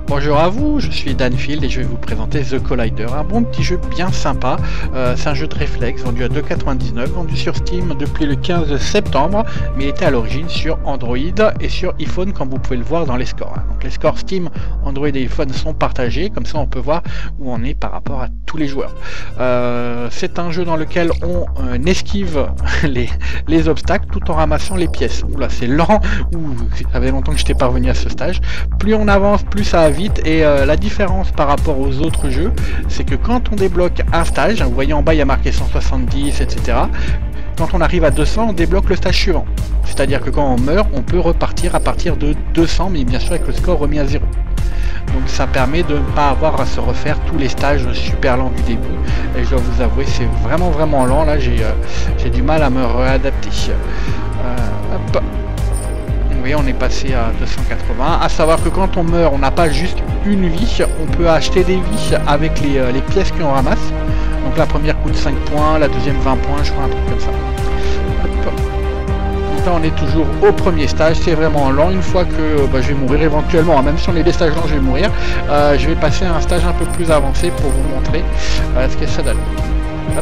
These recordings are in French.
Bonjour à vous, je suis Danfield et je vais vous présenter The Collider, un bon petit jeu bien sympa. C'est un jeu de réflexe vendu à 2,99€, vendu sur Steam depuis le 15 septembre, mais il était à l'origine sur Android et sur iPhone, comme vous pouvez le voir dans les scores. Donc les scores Steam, Android et iPhone sont partagés, comme ça on peut voir où on est par rapport à tous les joueurs. C'est un jeu dans lequel on esquive les obstacles tout en ramassant les pièces. Oula, c'est lent, ça fait longtemps que je n'étais pas revenu à ce stage. Plus on avance, plus ça va vite, et la différence par rapport aux autres jeux, c'est que quand on débloque un stage, vous voyez en bas il y a marqué 170, etc. Quand on arrive à 200, on débloque le stage suivant. C'est-à-dire que quand on meurt, on peut repartir à partir de 200, mais bien sûr avec le score remis à 0. Donc ça permet de ne pas avoir à se refaire tous les stages super lents du début. Et je dois vous avouer, c'est vraiment lent. Là, j'ai du mal à me réadapter. Hop. Oui, on est passé à 280. À savoir que quand on meurt, on n'a pas juste une vie, on peut acheter des vies avec les pièces qu'on ramasse. Donc la première coûte 5 points, la deuxième 20 points, je crois, un truc comme ça. Hop. Donc là on est toujours au premier stage, c'est vraiment lent. Une fois que je vais mourir éventuellement, même si on est des stages lents, je vais mourir. Je vais passer à un stage un peu plus avancé pour vous montrer ce que ça donne. Hop.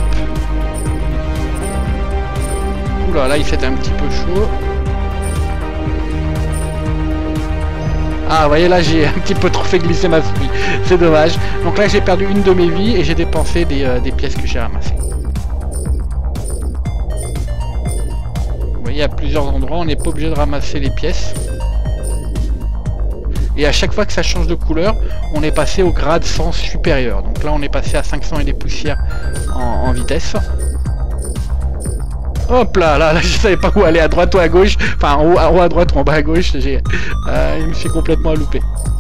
Oula, là il fait un petit peu chaud. Ah, vous voyez, là j'ai un petit peu trop fait glisser ma souris, c'est dommage. Donc là j'ai perdu une de mes vies et j'ai dépensé des pièces que j'ai ramassées. Vous voyez, à plusieurs endroits, on n'est pas obligé de ramasser les pièces. Et à chaque fois que ça change de couleur, on est passé au grade 100 supérieur. Donc là on est passé à 500 et des poussières en vitesse. Hop là, je savais pas où aller, à droite ou à gauche, enfin en haut à droite ou en bas à gauche, il me fait complètement louper.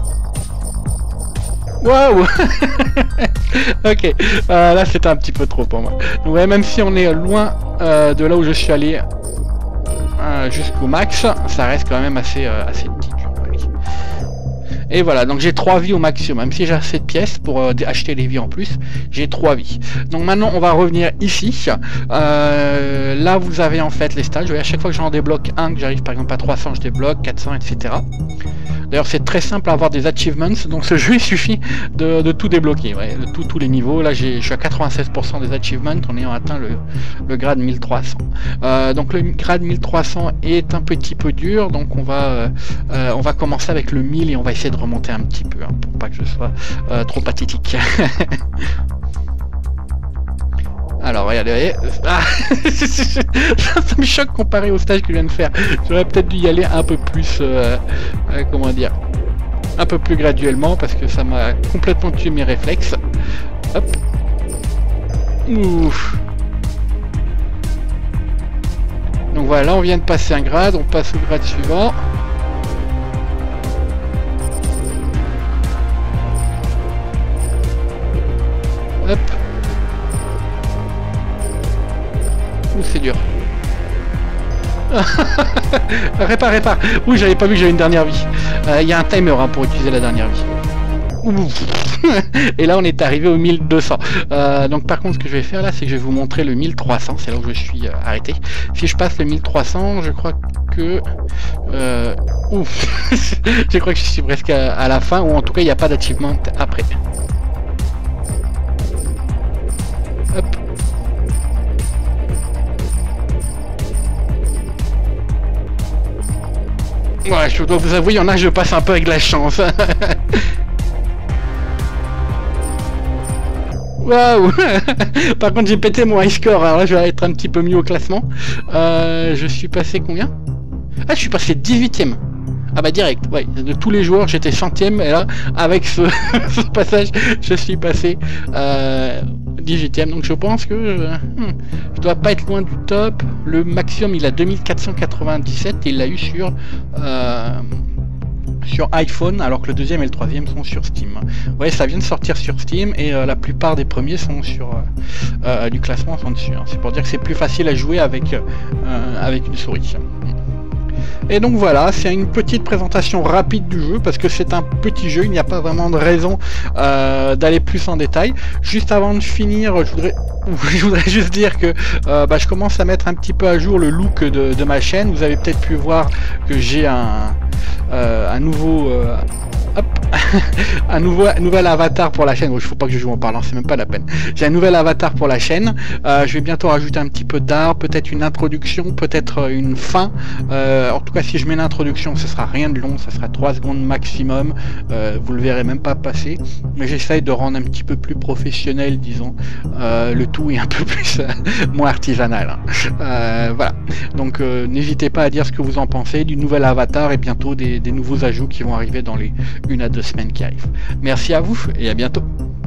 Waouh. Ok, là c'était un petit peu trop pour moi. Donc ouais, même si on est loin de là où je suis allé jusqu'au max, ça reste quand même assez petit. Et voilà, donc j'ai 3 vies au maximum. Même si j'ai assez de pièces pour acheter les vies en plus, j'ai 3 vies. Donc maintenant on va revenir ici. Là vous avez en fait les stages. À chaque fois que j'en débloque un, que j'arrive par exemple à 300, je débloque 400, etc. D'ailleurs c'est très simple à avoir des achievements. Donc ce jeu il suffit de tout débloquer, ouais, de tous les niveaux. Là je suis à 96% des achievements en ayant atteint le grade 1300. Donc le grade 1300 est un petit peu dur. Donc on va commencer avec le 1000 et on va essayer de remonter un petit peu pour pas que je sois trop pathétique. Alors regardez, ah, ça me choque comparé au stage que je viens de faire. J'aurais peut-être dû y aller un peu plus, comment dire, un peu plus graduellement parce que ça m'a complètement tué mes réflexes. Hop. Ouf. Donc voilà, on vient de passer un grade, on passe au grade suivant. Hop. Ouh, c'est dur. Répare. Ouh, j'avais pas vu que j'avais une dernière vie. Il y a un timer pour utiliser la dernière vie. Ouh. Et là on est arrivé au 1200. Donc par contre ce que je vais faire là, c'est que je vais vous montrer le 1300. C'est là où je suis arrêté. Si je passe le 1300, je crois que... Ouf. Je crois que je suis presque à la fin, ou en tout cas il n'y a pas d'achievement après. Hop. Ouais, je dois vous avouer, il y en a, je passe un peu avec la chance. Waouh. Par contre, j'ai pété mon high score, alors là, je vais être un petit peu mieux au classement. Je suis passé combien? Ah, je suis passé 18ème. Ah bah direct, ouais, de tous les joueurs, j'étais 100ème, et là, avec ce passage, je suis passé 18ème, donc je pense que je dois pas être loin du top. Le maximum il a 2497 et il l'a eu sur iPhone, alors que le deuxième et le troisième sont sur Steam. Ouais, ça vient de sortir sur Steam et la plupart des premiers sont sur du classement sont dessus. Hein. C'est pour dire que c'est plus facile à jouer avec une souris. Et donc voilà, c'est une petite présentation rapide du jeu parce que c'est un petit jeu, il n'y a pas vraiment de raison d'aller plus en détail. Juste avant de finir, je voudrais juste dire que je commence à mettre un petit peu à jour le look de ma chaîne. Vous avez peut-être pu voir que j'ai un nouveau hop, un nouvel avatar pour la chaîne. Il faut pas que je joue en parlant, c'est même pas la peine. J'ai un nouvel avatar pour la chaîne. Je vais bientôt rajouter un petit peu d'art, peut-être une introduction, peut-être une fin. En tout cas, si je mets l'introduction, ce sera rien de long, ça sera 3 secondes maximum. Vous le verrez même pas passer. Mais j'essaye de rendre un petit peu plus professionnel, disons, le tout est un peu plus moins artisanal. Voilà. Donc n'hésitez pas à dire ce que vous en pensez du nouvel avatar et bientôt des nouveaux ajouts qui vont arriver dans les 1 à 2 semaines qui arrivent. Merci à vous et à bientôt.